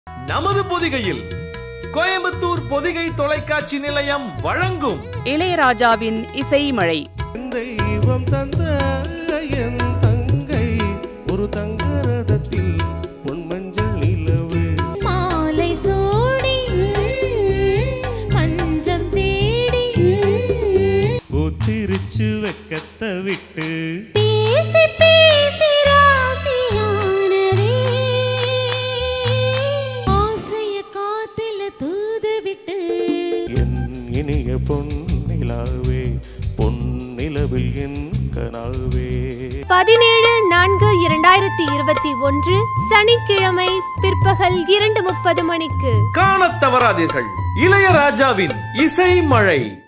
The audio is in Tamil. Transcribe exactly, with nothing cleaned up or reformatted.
நமது பொதிகையில் கோயம்புத்தூர் பொதிகை தொலைக்காட்சி நிலையம் வழங்கும் இளையராஜாவின் இசை மழை. தெய்வம் தந்த என் தங்கை ஒரு தங்கரதத்தில் பொன்மஞ்சள் நிலவு மாலை சூடி பஞ்சம் தேடி ஊத்திருச்சு வெக்கத்தை விட்டு பேசி பேசி ராசியானதே ஆசைய காத்துல தூது விட்டு என் இனிய பொன்னிலாவே பொன்னிலவில் என் கனாவே. பதினேழு நான்கு இரண்டாயிரத்தி இருபத்தி ஒன்று சனிக்கிழமை பிற்பகல் இரண்டு முப்பது மணிக்கு காணத் தவறாதீர்கள் இளையராஜாவின் இசை மழை.